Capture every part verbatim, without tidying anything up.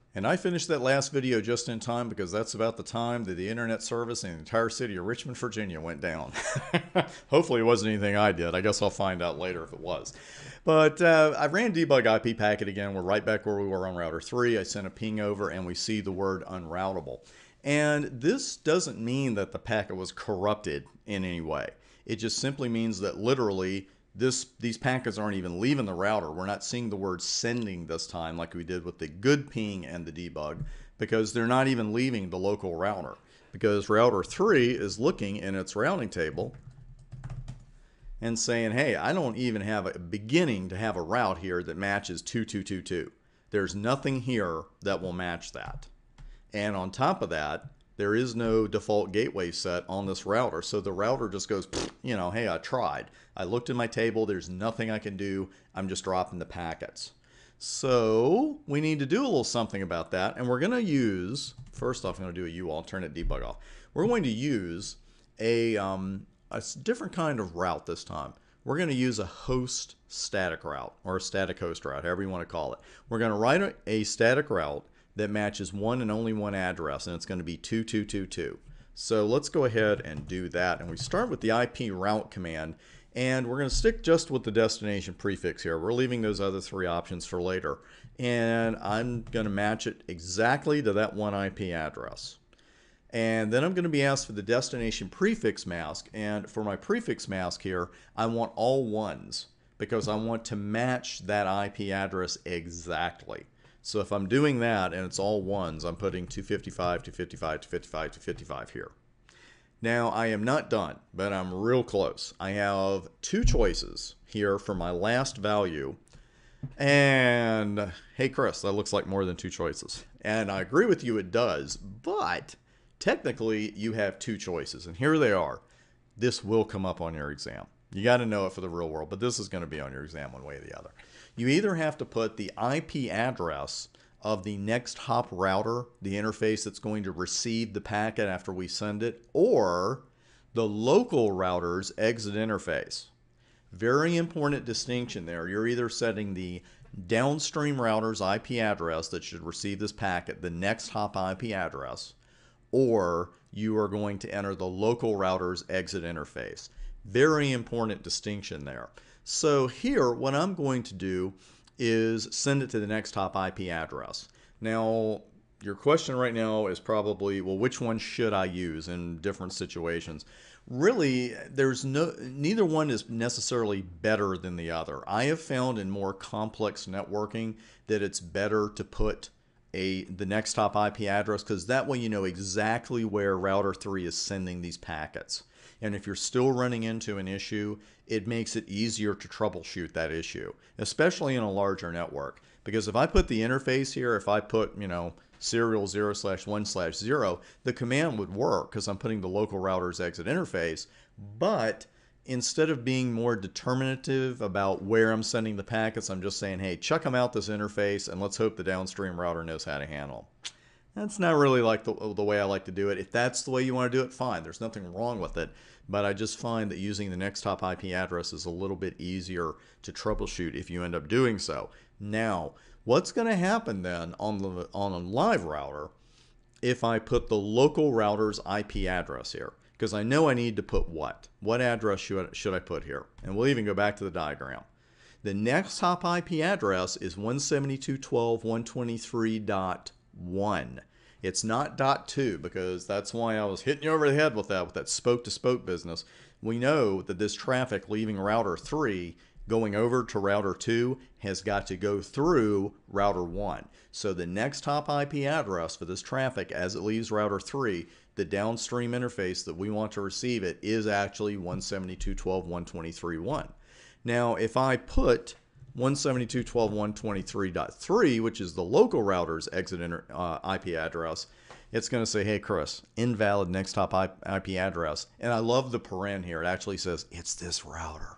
And I finished that last video just in time because that's about the time that the internet service in the entire city of Richmond, Virginia went down. Hopefully it wasn't anything I did. I guess I'll find out later if it was. But uh, I ran debug I P packet again. We're right back where we were on router three. I sent a ping over and we see the word unroutable. And this doesn't mean that the packet was corrupted in any way. It just simply means that literally This, these packets aren't even leaving the router. We're not seeing the word sending this time like we did with the good ping and the debug, because they're not even leaving the local router. Because router three is looking in its routing table and saying, hey, I don't even have a beginning to have a route here that matches two two two two. There's nothing here that will match that. And on top of that, there is no default gateway set on this router. So the router just goes, you know, hey, I tried. I looked in my table. There's nothing I can do. I'm just dropping the packets. So we need to do a little something about that. And we're going to use, first off, I'm going to do a U alternate debug off. We're going to use a, um, a different kind of route this time. We're going to use a host static route, or a static host route, however you want to call it. We're going to write a, a static route that matches one and only one address, and it's going to be two two two two. So let's go ahead and do that. And we start with the I P route command, and we're going to stick just with the destination prefix here. We're leaving those other three options for later. And I'm going to match it exactly to that one I P address. And then I'm going to be asked for the destination prefix mask. And for my prefix mask here, I want all ones because I want to match that I P address exactly. So if I'm doing that and it's all ones, I'm putting two fifty-five, two fifty-five, two fifty-five, two fifty-five here. Now I am not done, but I'm real close. I have two choices here for my last value. And hey, Chris, that looks like more than two choices. And I agree with you, it does, but technically you have two choices, and here they are. This will come up on your exam. You got to know it for the real world, but this is going to be on your exam one way or the other. You either have to put the I P address of the next hop router, the interface that's going to receive the packet after we send it, or the local router's exit interface. Very important distinction there. You're either setting the downstream router's I P address that should receive this packet, the next hop I P address, or you are going to enter the local router's exit interface. Very important distinction there. So here, what I'm going to do is send it to the next hop I P address. Now, your question right now is probably, well, which one should I use in different situations? Really, there's no, neither one is necessarily better than the other. I have found in more complex networking that it's better to put a the next hop I P address, because that way you know exactly where router three is sending these packets. And if you're still running into an issue, it makes it easier to troubleshoot that issue, especially in a larger network. Because if I put the interface here, if I put, you know, serial zero slash one slash zero, the command would work because I'm putting the local router's exit interface. But instead of being more determinative about where I'm sending the packets, I'm just saying, hey, chuck them out this interface and let's hope the downstream router knows how to handle them. That's not really like the, the way I like to do it. If that's the way you want to do it, fine. There's nothing wrong with it. But I just find that using the next hop I P address is a little bit easier to troubleshoot if you end up doing so. Now, what's going to happen then on the on a live router if I put the local router's I P address here? Because I know I need to put what? What address should, should I put here? And we'll even go back to the diagram. The next hop I P address is one seventy-two dot twelve dot one twenty-three dot one. It's not dot two, because that's why I was hitting you over the head with that, with that spoke-to-spoke business. We know that this traffic leaving router three going over to router two has got to go through router one. So the next hop I P address for this traffic as it leaves router three, the downstream interface that we want to receive it, is actually one seventy-two dot twelve dot one twenty-three dot one. Now, if I put one seventy-two dot twelve dot one twenty-three dot three, which is the local router's exit inter, uh, I P address, it's going to say, hey, Chris, invalid next hop I P address. And I love the paren here. It actually says, it's this router.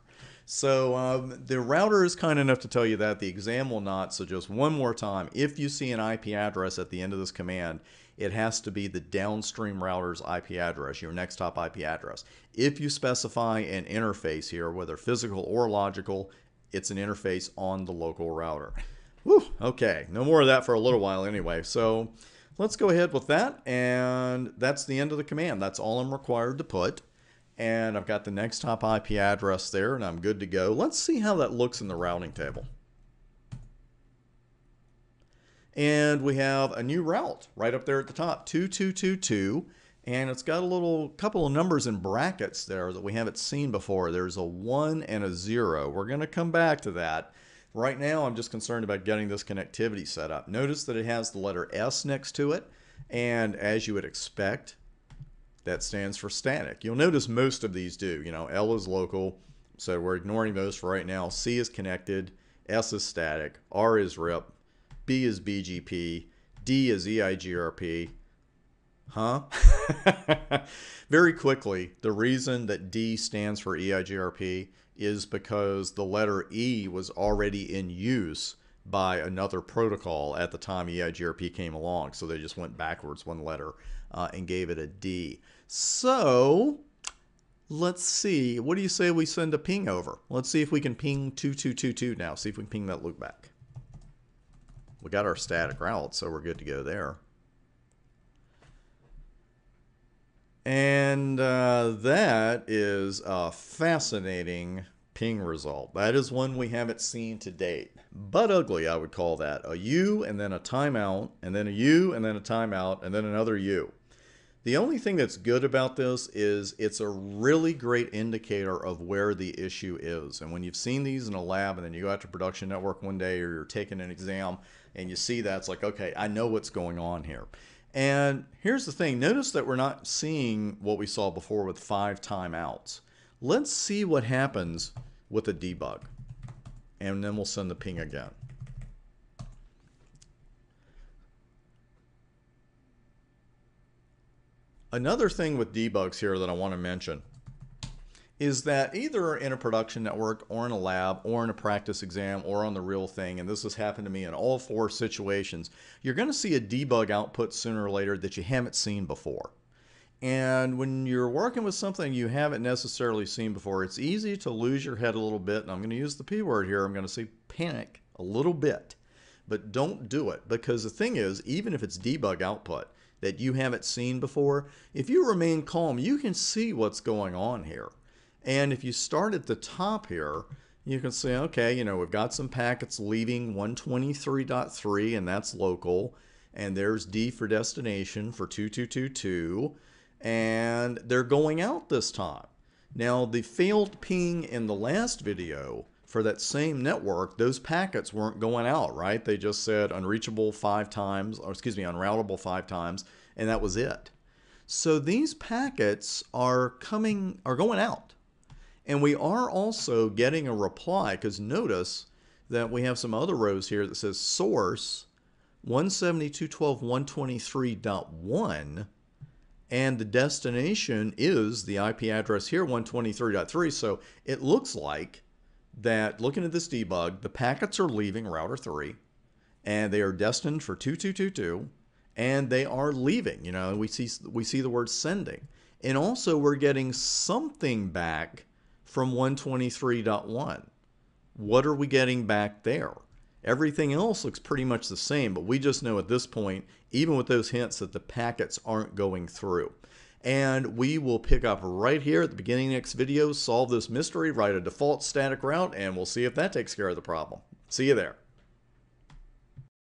So um, the router is kind enough to tell you that. The exam will not. So just one more time, if you see an I P address at the end of this command, it has to be the downstream router's I P address, your next hop I P address. If you specify an interface here, whether physical or logical, it's an interface on the local router. Whew, okay, no more of that for a little while anyway. So let's go ahead with that. And that's the end of the command. That's all I'm required to put. And I've got the next hop I P address there, and I'm good to go. Let's see how that looks in the routing table. And we have a new route right up there at the top, two two two two. And it's got a little couple of numbers in brackets there that we haven't seen before. There's a one and a zero. We're going to come back to that. Right now, I'm just concerned about getting this connectivity set up. Notice that it has the letter S next to it. And as you would expect, that stands for static. You'll notice most of these do. You know, L is local, so we're ignoring those for right now. C is connected, S is static, R is R I P, B is B G P, D is E I G R P. Huh? Very quickly, the reason that D stands for E I G R P is because the letter E was already in use by another protocol at the time E I G R P came along. So they just went backwards one letter uh, and gave it a D. So let's see. What do you say we send a ping over? Let's see if we can ping two two two two now. See if we can ping that loop back. We got our static route, so we're good to go there. And uh, that is a fascinating ping result. That is one we haven't seen to date. But ugly, I would call that. A U and then a timeout, and then a U and then a timeout, and then another U. The only thing that's good about this is it's a really great indicator of where the issue is. And when you've seen these in a lab and then you go out to production network one day or you're taking an exam and you see that, it's like, okay, I know what's going on here. And here's the thing. Notice that we're not seeing what we saw before with five timeouts. Let's see what happens with a debug. And then we'll send the ping again. Another thing with debugs here that I want to mention is that either in a production network or in a lab or in a practice exam or on the real thing, and this has happened to me in all four situations, you're going to see a debug output sooner or later that you haven't seen before. And when you're working with something you haven't necessarily seen before, it's easy to lose your head a little bit. And I'm going to use the P word here. I'm going to say panic a little bit. But don't do it, because the thing is, even if it's debug output that you haven't seen before, if you remain calm, you can see what's going on here. And if you start at the top here, you can say, okay, you know, we've got some packets leaving one twenty-three dot three, and that's local. And there's D for destination for two two two two. And they're going out this time. Now, the failed ping in the last video for that same network, those packets weren't going out, right? They just said unreachable five times, or excuse me, unroutable five times, and that was it. So these packets are coming, are going out. And we are also getting a reply, because notice that we have some other rows here that says source one seventy-two dot twelve dot one twenty-three dot one, and the destination is the I P address here, one twenty-three dot three. So it looks like that, looking at this debug, the packets are leaving router three, and they are destined for two two two two, and they are leaving. You know, we see we see the word sending, and also we're getting something back from one twenty-three dot one. What are we getting back there? Everything else looks pretty much the same, but we just know at this point, even with those hints, that the packets aren't going through. And we will pick up right here at the beginning of the next video, solve this mystery, write a default static route, and we'll see if that takes care of the problem. See you there.